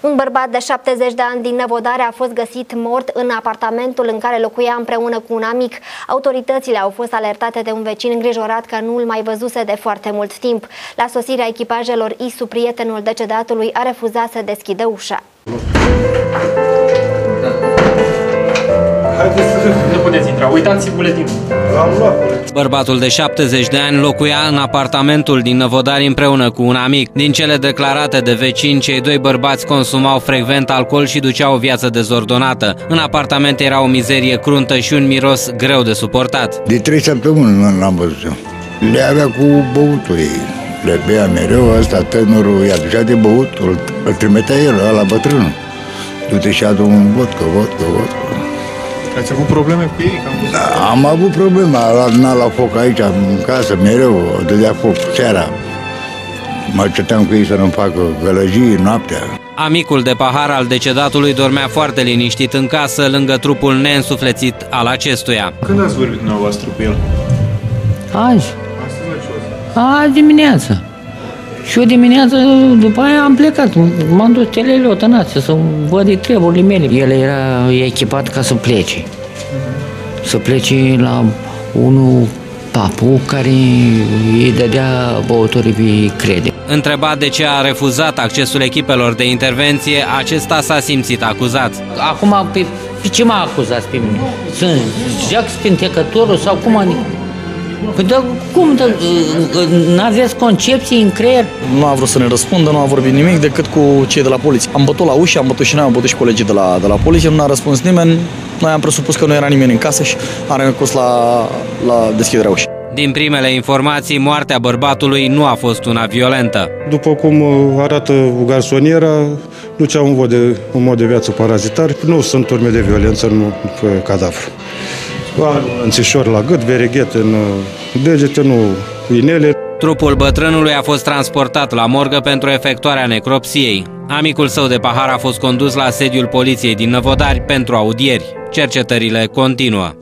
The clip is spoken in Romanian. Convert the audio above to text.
Un bărbat de 70 de ani din Năvodare a fost găsit mort în apartamentul în care locuia împreună cu un amic. Autoritățile au fost alertate de un vecin îngrijorat că nu îl mai văzuse de foarte mult timp. La sosirea echipajelor ISU, prietenul decedatului a refuzat să deschidă ușa. Haideți să nu puteți intra, uitați buletinul. L-am luat. Bărbatul de 70 de ani locuia în apartamentul din Năvodari împreună cu un amic. Din cele declarate de vecini, cei doi bărbați consumau frecvent alcool și duceau o viață dezordonată. În apartament era o mizerie cruntă și un miros greu de suportat. De 3 săptămâni nu l-am văzut. Le avea cu băutul ei. Le bea mereu, ăsta tânărul i-a ducea de băut, îl trimitea el, ăla bătrânul. Du-te și adu un vodcă. Ați avut probleme cu ei? Am avut probleme, n-a la foc aici, în casă, mereu, dădea foc seara. Mă certeam cu ei să nu facă gălăjii noaptea. Amicul de pahar al decedatului dormea foarte liniștit în casă, lângă trupul neînsuflețit al acestuia. Când ați vorbit dumneavoastră cu el? Azi. Azi dimineață. Și eu dimineața, după aia am plecat, m-am dus telelotănață să văd de treburile mele. El era echipat ca să plece. Să plece la unul papu care îi dădea băuturii pe crede. Întrebat de ce a refuzat accesul echipelor de intervenție, acesta s-a simțit acuzat. Acum, pe ce m-a acuzat pe mine? Sunt jac spintecătorul sau cum adică? Păi dar cum? N-aveți concepții în creier? Nu a vrut să ne răspundă, nu a vorbit nimic decât cu cei de la poliție. Am bătut la ușă, am bătut și noi, am bătut și colegii de la poliție, nu a răspuns nimeni. Noi am presupus că nu era nimeni în casă și am recurs la deschiderea ușii. Din primele informații, moartea bărbatului nu a fost una violentă. După cum arată garsoniera, ducea un mod de viață parazitar. Nu sunt urme de violență în cadavru. Un înțișor la gât, vereghet în degete, nu inele. Trupul bătrânului a fost transportat la morgă pentru efectuarea necropsiei. Amicul său de pahar a fost condus la sediul poliției din Năvodari pentru audieri. Cercetările continuă.